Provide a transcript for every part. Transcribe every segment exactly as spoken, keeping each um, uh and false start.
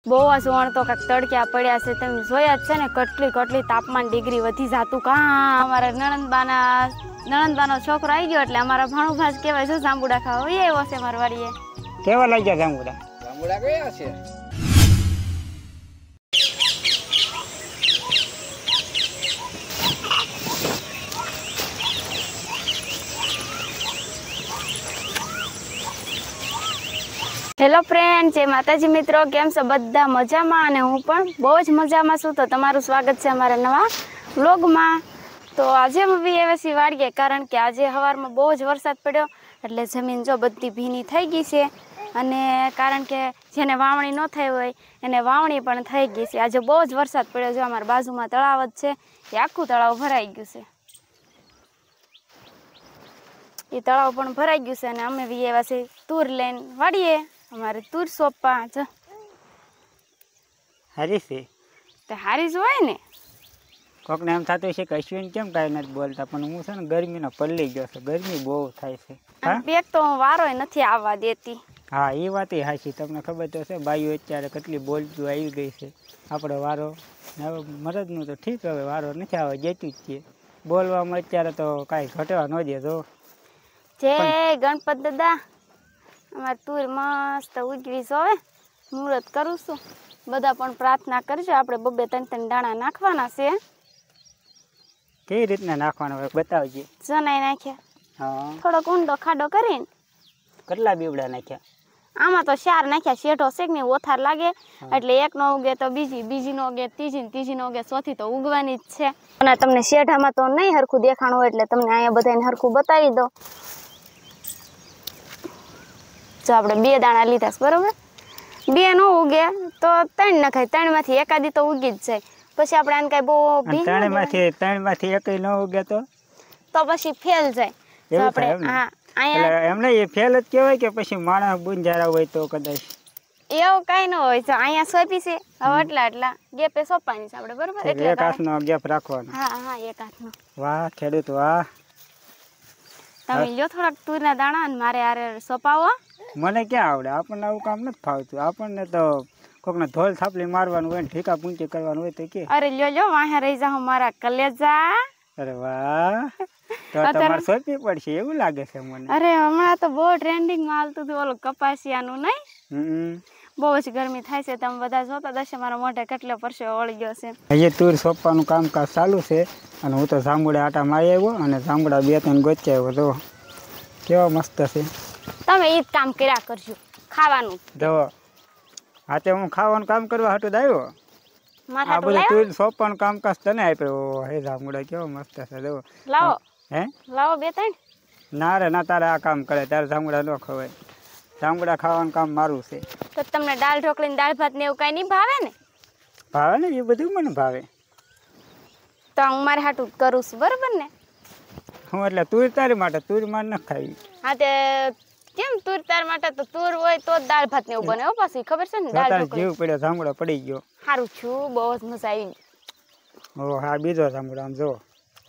બહુ જ વણ તો કાંઈક તડક્યા પડ્યા છે. તમે જોયા જ છે ને કેટલી કેટલી તાપમાન ડિગ્રી વધી જાતું. કાં અમારા નણંદબાના નણંદબાનો છોકરો આવી ગયો એટલે અમારા ભાણુભાજ કહેવાય છે જાંબુડા ખાવા એ આવ્યો છે મારી વાડીએ. કેવા લાગ્યા જાંબુડા? જાંબુડા કયા છે? હેલો ફ્રેન્ડ, જય માતાજી મિત્રો, કેમ છો બધા? મજામાં અને હું પણ બહુ જ મજામાં છું. તો તમારું સ્વાગત છે અમારા નવા વ્લોગમાં. તો આજે હું બી એવી વાળીએ કારણ કે આજે સવારમાં બહુ જ વરસાદ પડ્યો એટલે જમીન જો બધી ભીની થઈ ગઈ છે. અને કારણ કે જેને વાવણી ન થઈ હોય એને વાવણી પણ થઈ ગઈ છે. આજે બહુ જ વરસાદ પડ્યો છે. અમારા બાજુમાં તળાવ જ છે, એ આખું તળાવ ભરાઈ ગયું છે. એ તળાવ પણ ભરાઈ ગયું છે અને અમે બી એવા છે તુર લઈને વાળીએ. અમારે તુર સોંપવા જ હારી છે તો હારી જ હોય ને. કોકને એમ થતું છે કે અશ્વિન કેમ કાંઈ નથી બોલતા, પણ હું છે ને ગરમીનો પલ્લી ગયો છે. ગરમી બહુ થાય છે. હા, બેગ તો હું વારો નથી આવવા દેતી. હા, એ વાત એ હાચી. તમને ખબર તો છે બાઈઓ અત્યારે કેટલી બોલતું આવી ગઈ છે. આપણે વારો હવે મરદનું તો ઠીક, હવે વારો નથી આવવા દેતું જ છીએ. બોલવામાં અત્યારે તો કાંઈ ઘટવા ન દે. તો જય ગણપત દાદા, અમારે તુર મસ્ત ઉગવી જોવે. મુહૂર્ત કરું છું. બધા પણ પ્રાર્થના કરજો. આપણે બબે ત્રણ ત્રણ દાણા નાખવાના છે. કેવી રીતના નાખવાનો હોય બતાવજે. જનાઈ નાખ્યા. હા, થોડોક ઊંડો ખાડો કરીને. કેટલા બીવડા નાખ્યા? આમાં તો ચાર નાખ્યા. શેઠો શેક ને ઓથાર લાગે એટલે એક નો ઉગે તો બીજી, બીજી નો ઉગે ત્રીજી, ત્રીજી નો ઉગે ચોથી, તો ઉગવાની જ છે. અને તમને શેઠામાં તો નહીં હરખું દેખાણું હોય એટલે તમને અહીંયા બધાને હરખું બતાવી દો. જો આપણે બે દાણા લીધા છે બરોબર. બે નો ઉગે તો ત્રણ નખાય. ત્રણ માંથી એકાદી તો ઉગી જ જાય. પછી આપણે આને કઈ બહુ ત્રણ માંથી ત્રણ માંથી એક ન ઉગે તો તો પછી ફેલ જાય. તો આપણે હા અહીંયા એમને એ ફેલ જ કહેવાય કે પછી માણસ બુંજારા હોય તો કદાચ એવું કઈ ન હોય. તો અહીંયા સોંપી છે હવે એટલા એટલા ગેપે સોંપવાની છે આપણે બરોબર. એટલે એક હાથનો ગેપ રાખવાનો. હા હા એક હાથનો. વાહ ખેડૂત વાહ. તમે લ્યો થોડાક તુરના દાણા અને મારે આરે સોંપાવો. મને ક્યાં આવડે, આપણને આવું કામ નથી ફાવતું. આપણને તો કોકને ધોલ થાપલી મારવાનું હોય ને ઠીકા પૂંચી કરવાનું હોય તો કે અરે લ્યો લ્યો વાહે રહી જાઓ મારા કલેજા. અરે વાહ, તો તમારે સોંપવી પડશે એવું લાગે છે મને. અરે હમણાં તો બહુ ટ્રેન્ડિંગ માં હાલતું હતું ઓલું કપાસિયાનું નહીં. હમ, બહુ જ ગરમી થાય છે. તમે બધા જોતા દશે મારા મોઢે કેટલો પરસેવો વળી ગયો છે. અહીંયા તુર સોંપવાનું કામકાજ ચાલુ છે અને હું તો જાંબુડા આટા મારી આવ્યો અને જાંબુડા બે ત્રણ ગોચી આવ્યો. તો કેવા મસ્ત છે. તમે એ જ કામ કર્યા કરજો, ખાવાનું. જો હા તે હું ખાવાનું કામ કરવા હાટું જ આવ્યો. આ બધું તુર સોંપવાનું કામકાજ તને આપ્યો. હે જાંબુડા કેવો મસ્ત છે. જો લાવો હે લાવો બે ત્રણ. ના રે ના, તારે આ કામ કરે તારે જાંબુડા ન ખવાય. જાંબુડા ખાવાનું કામ મારું છે. તો તમને દાળ ઢોકળી દાળ ભાત ને એવું કઈ નહીં ભાવે ને? ભાવે ને, એ બધું મને ભાવે. તો હું મારે હાટું કરું છું બરોબર ને. હું એટલે તુર તારી માટે, તુર માર ન ખાવી. હા તે કેમ તુર તાર માટે? તો તુર હોય તો દાળ ભાત ને એવું બને. હો પાછી ખબર છે ને દાળ ઢોકળી. જીવ પડ્યો, જાંબુડા પડી ગયો. સારું છું, બહુ જ મજા આવી. ઓ હા, બીજો જાંબુડા આમ જો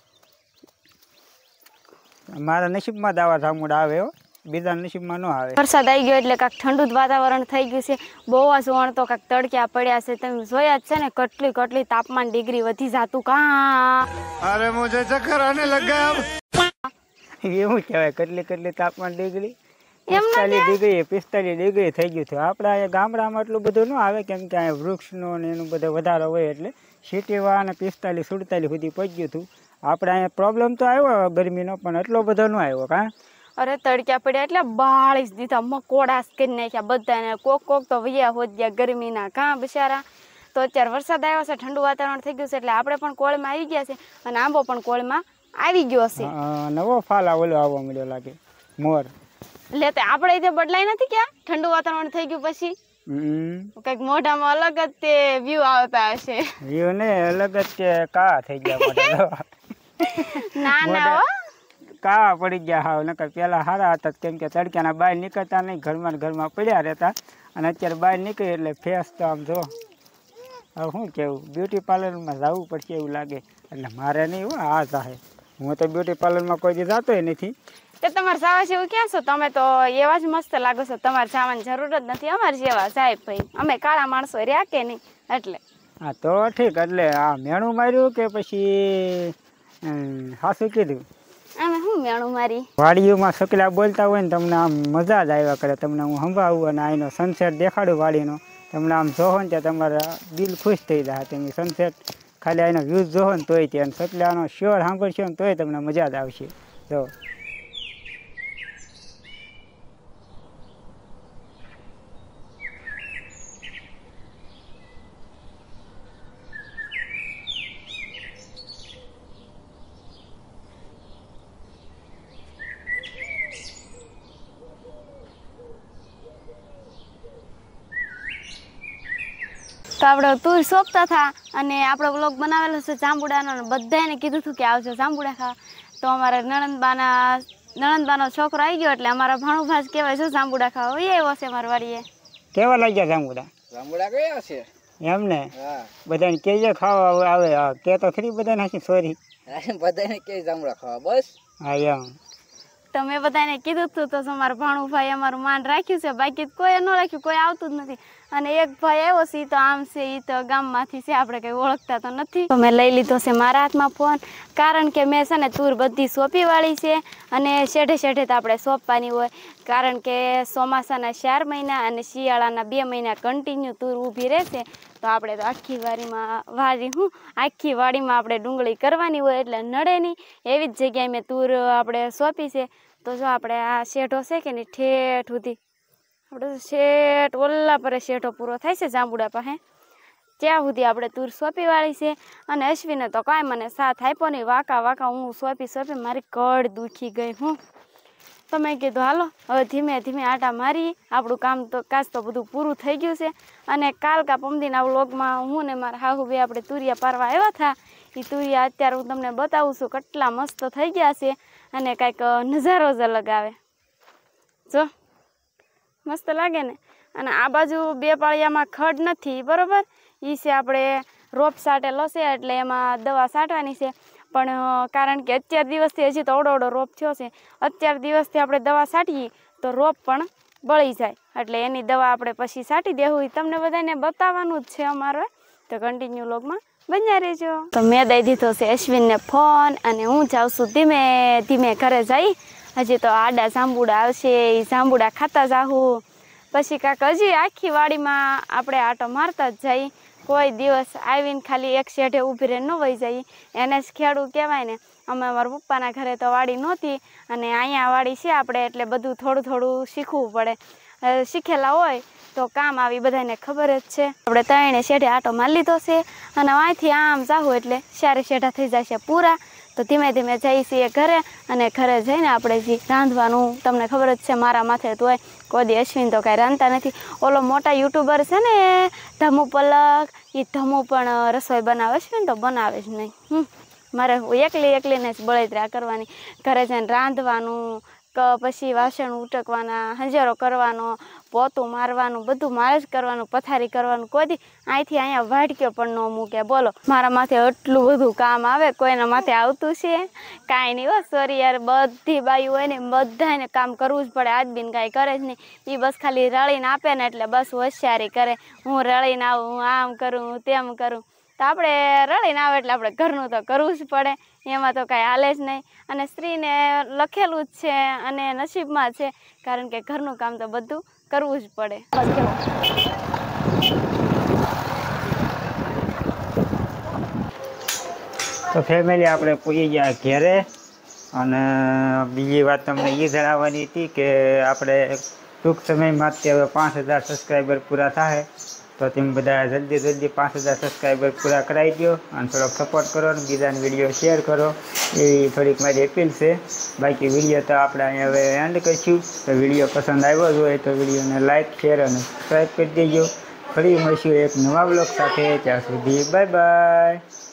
મારા નસીબમાં જ આવા જાંબુડા આવે. હો, બીજા નસીબમાં ન આવે. વરસાદ આવી ગયો એટલે કાંઈક ઠંડુ જ વાતાવરણ થઈ ગયું છે. બહુ જ વણ તો કાંઈક તડક્યા પડ્યા છે. તમે જોયા જ છે ને કેટલી કેટલી તાપમાન ડિગ્રી વધી જાતું. કાં અરે મુझे ચક્કર આને લગા. એવું કહેવાય કેટલી કેટલી તાપમાન ડિગ્રી? પિસ્તાલીસ ડિગ્રી પિસ્તાલીસ ડિગ્રી થઈ ગયું છે. આપણે અહીંયા ગામડામાં એટલું બધું ન આવે કેમ કે અહીંયા વૃક્ષનો ને એનું બધું વધારો હોય એટલે સિટીમાં અને પિસ્તાલીસ સુડતાલીસ સુધી પહોંચ્યું હતું. આપણે અહીંયા પ્રોબ્લેમ તો આવ્યો ગરમીનો, પણ એટલો બધો ન આવ્યો. કાં અરે તડક્યા પડ્યા એટલે બાળીસ દીધા, મકોડાસ કરી નાખ્યા બધાને. કોક કોક તો વૈયા હોત ગયા ગરમીના. કાં બિચારા. તો અત્યારે વરસાદ આવ્યો છે, ઠંડુ વાતાવરણ થઈ ગયું છે એટલે આપણે પણ કોળમાં આવી ગયા છે અને આંબો પણ કોળમાં આવી ગયો છે. નવો ફાલ ઓલો આવવા મળ્યો લાગે, મોર. એટલે તે આપણે તે બદલાય નથી ક્યાં ઠંડુ વાતાવરણ થઈ ગયું પછી કઈક મોઢામાં અલગ જ તે વ્યૂ આવતા હશે. વ્યૂ ને અલગ જ કે કા થઈ ગયા. ના ના કા પડી ગયા. હાવ નકર પેલા સારા હતા કેમ કે તડક્યાના બહાર નીકળતા નહીં, ઘરમાં ઘરમાં પડ્યા રહેતા. અને અત્યારે બહાર નીકળી એટલે ફેસ તો આમ જો હવે શું કેવું, બ્યુટી પાર્લરમાં જવું પડશે એવું લાગે. એટલે મારે નહીં હો, આ જાહે. હું તો બ્યુટી પાર્લરમાં કોઈ દી જતોય નથી તે તમારે જવા જેવું ક્યાં છો? તમે તો એવા જ મસ્ત લાગો છો. તમારે જવાની જરૂર જ નથી. અમારે જેવા સાહેબ ભાઈ, અમે કાળા માણસો રહ્યા કે નહીં એટલે. હા તો ઠીક. એટલે આ મેણું માર્યું કે પછી હાસું કીધું? અમે શું મેણું મારી? વાડીઓમાં સકલા બોલતા હોય ને તમને આમ મજા જ આવ્યા કરે. તમને હું સંભાળું અને આનો સનસેટ દેખાડું વાડીનો. તમને આમ જોવો ને ત્યાં તમારા દિલ ખુશ થઈ જાય. તમે સનસેટ ખાલી આનો વ્યૂઝ જોવો ને તોય ત્યાં સકલાનો શ્યોર સાંભળશો ને તોય તમને મજા જ આવશે. જો તો આપણે તુર સોંપતા હતા અને આપણો બ્લોગ બનાવેલો છે જાંબુડાનો. બધાને કીધું હતું કે આવજો જાંબુડા ખાવા. તો અમારા નણંદબાના નણંદબાનો છોકરો આવી ગયો એટલે અમારા ભાણુભાજ કહેવાય છે જાંબુડા ખાવા. એ આવ્યો છે અમારા વાડીએ. કેવા લાગ્યા જાંબુડા? જાંબુડા કયા છે? એમ ને હા બધાને કેજે ખાવા આવે. હા કે તો ખરી બધાને હાથી સોરી બધાને કે જાંબુડા ખાવા બસ. હા એમ તો મેં બધાને કીધું હતું તો અમારા ભાણુભાઈ અમારું માન રાખ્યું છે. બાકી કોઈ ન રાખ્યું, કોઈ આવતું જ નથી. અને એક ભાઈ આવ્યો છે, એ તો આમ છે, એ તો ગામમાંથી છે, આપણે કંઈ ઓળખતા તો નથી. તો મેં લઈ લીધો છે મારા હાથમાં ફોન, કારણ કે મેં છે ને તુર બધી સોંપી વાળી છે અને શેઢે શેઢે તો આપણે સોંપવાની હોય. કારણ કે ચોમાસાના ચાર મહિના અને શિયાળાના બે મહિના કન્ટિન્યુ તુર ઊભી રહેશે. તો આપણે તો આખી વાડીમાં વાડી હું આખી વાડીમાં આપણે ડુંગળી કરવાની હોય એટલે નડે નહીં. એવી જ જગ્યાએ મેં તુર આપણે સોંપી છે. તો જો આપણે આ શેઢો છે કે નહીં ઠેઠ સુધી આપણે શેઠ ઓલા પર શેઠો પૂરો થાય છે જાંબુડા પાસે, ત્યાં સુધી આપણે તુર સોંપી વાળી છે. અને અશ્વિને તો કાંઈ મને સાથ આપ્યો નહીં. વાંકા વાંકા હું સોંપી સોંપી મારી કડ દુખી ગઈ. હું તો મેં કીધું હાલો હવે ધીમે ધીમે આટા મારી. આપણું કામ તો કાચ તો બધું પૂરું થઈ ગયું છે. અને કાલ કા પમદીના વ્લોગમાં હું ને મારા હાહુ બે આપણે તુરિયા પારવા આવ્યા હતા. એ તુરિયા અત્યારે હું તમને બતાવું છું કેટલા મસ્ત થઈ ગયા છે અને કાંઈક નજારો જ અલગ આવે. જો મસ્ત લાગે ને. અને આ બાજુ બે પાળિયામાં ખડ નથી બરોબર. એ છે આપણે રોપ સાટેલો છે એટલે એમાં દવા છાંટવાની છે. પણ કારણ કે અત્યાર દિવસથી હજી તો અવડો અવડો રોપ થયો છે. અત્યાર દિવસથી આપણે દવા છાંટીએ તો રોપ પણ બળી જાય. એટલે એની દવા આપણે પછી છાંટી દેવું. એ તમને બધાને બતાવવાનું જ છે અમારે. તો કન્ટિન્યુ વ્લોગમાં બન્યા રહેજો. તો મેં દઈ દીધો છે અશ્વિનને ફોન અને હું જાઉં છું ધીમે ધીમે ઘરે જઈ. હજી તો આડા જાંબુડા આવશે, એ જાંબુડા ખાતા જાહું. પછી કાંક હજી આખી વાડીમાં આપણે આટો મારતા જ જઈ. કોઈ દિવસ આવીને ખાલી એક શેઢે ઊભી રહે ન વહી જાય. એને જ ખેડૂ કહેવાય ને. અમે અમારા પપ્પાના ઘરે તો વાડી નહોતી અને અહીંયા વાડી છે આપણે એટલે બધું થોડું થોડું શીખવું પડે. શીખેલા હોય તો કામ આવી બધાને ખબર જ છે. આપણે ત્રણે શેઢે આટો મારી લીધો છે અને અહીંથી આમ જાવું એટલે ચારે શેઢા થઈ જશે પૂરા. તો ધીમે ધીમે જઈએ છીએ ઘરે અને ઘરે જઈને આપણે જે રાંધવાનું તમને ખબર જ છે મારા માથે તો હોય. કોઈ દી અશ્વિન તો કાંઈ રાંધતા નથી. ઓલો મોટા યુટ્યુબર છે ને ધમુ પલક, એ ધમુ પણ રસોઈ બનાવે. અશ્વિન તો બનાવે જ નહીં. હમ મારે એકલી એકલીને જ બળતરા કરવાની. ઘરે જઈને રાંધવાનું, પછી વાસણ ઉટકવાના, હંજેરો કરવાનો, પોતું મારવાનું, બધું મારે જ કરવાનું, પથારી કરવાનું. કોઈ દી અહીંથી અહીંયા વાટક્યો પણ ન મૂકે. બોલો મારા માથે એટલું બધું કામ આવે, કોઈના માથે આવતું છે કાંઈ નહીં. હો સોરી યાર, બધી બાયું હોય ને બધાને કામ કરવું જ પડે. આજ બીન કાંઈ કરે જ નહીં. એ બસ ખાલી રળીને આપે ને એટલે બસ હોશિયારી કરે. હું રળીને આવું, હું આમ કરું, હું તેમ કરું. તો આપણે રળીને આવે એટલે આપણે ઘરનું તો કરવું જ પડે. એમાં તો કાંઈ હાલે જ નહીં. અને સ્ત્રીને લખેલું જ છે અને નસીબમાં છે, કારણ કે ઘરનું કામ તો બધું કરવું જ પડે. તો ફેમિલી આપણે પૂરી ગયા ઘેરે. અને બીજી વાત તમને એ જણાવવાની હતી કે આપણે ટૂંક સમયમાં જ હવે પાંચ હજાર સબસ્ક્રાઈબર પૂરા થાય. તો તમે બધા જલ્દી જલ્દી પાંચ હજાર સબસ્ક્રાઈબર પૂરા કરાવી દો અને થોડોક સપોર્ટ કરો અને બીજાને વિડીયો શેર કરો. એવી થોડીક મારી અપીલ છે. બાકી વિડીયો તો આપણે અહીંયા હવે એન્ડ કરીશું. તો વિડીયો પસંદ આવ્યો જ હોય તો વિડીયોને લાઇક, શેર અને સબસ્ક્રાઈબ કરી દેજો. ફરી મળીશું એક નવા બ્લોગ સાથે. ત્યાં સુધી બાય બાય.